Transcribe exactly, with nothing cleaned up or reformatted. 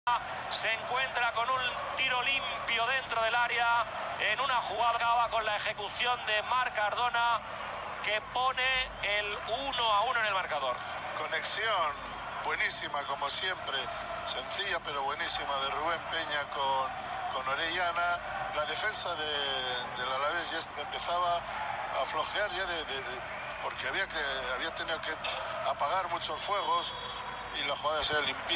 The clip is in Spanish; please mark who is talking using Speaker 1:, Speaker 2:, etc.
Speaker 1: Se encuentra con un tiro limpio dentro del área en una jugada con la ejecución de Marc Cardona que pone el uno a uno en el marcador.
Speaker 2: Conexión buenísima como siempre, sencilla pero buenísima de Rubén Peña con, con Orellana. La defensa de, del Alavés ya empezaba a flojear ya de, de, de, porque había, que, había tenido que apagar muchos fuegos y la jugada se limpia.